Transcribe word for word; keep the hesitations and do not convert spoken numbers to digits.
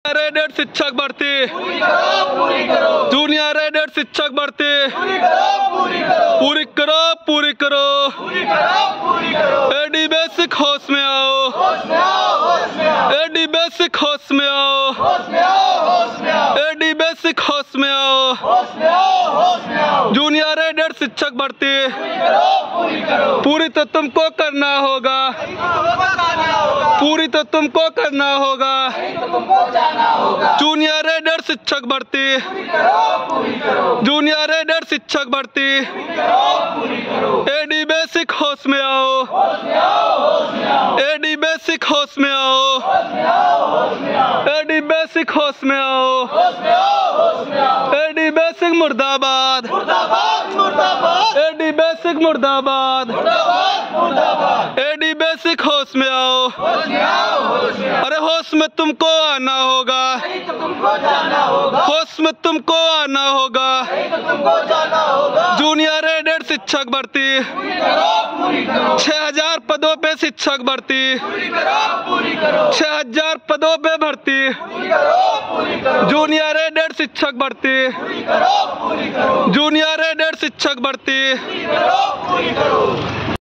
Added शिक्षक भर्ती, junior added शिक्षक भर्ती पूरी करो, पूरी करो। एडी बेसिक होश में आओ, एडी बेसिक होश में आओ, एडी बेसिक होश में आओ। जूनियर एडेड शिक्षक भर्ती पूरी तो तुमको करना होगा, पूरी तो तुमको करना होगा। जूनियर एडेड शिक्षक भर्ती, जूनियर एडेड शिक्षक भर्ती एडी बेसिक होश में आओ, एडी बेसिक होश में आओ, एडी बेसिक होश में आओ। एडी बेसिक मुर्दाबाद, एडी बेसिक मुर्दाबाद, एडी बेसिक होश में आओ। अरे होश में तुमको आना होगा, होश में तुमको आना होगा। जूनियर एडेड शिक्षक भर्ती छह हजार पदों पे शिक्षक भर्ती, छह हजार पदों पे भर्ती। जूनियर एडेड शिक्षक भर्ती, जूनियर एडेड शिक्षक भर्ती।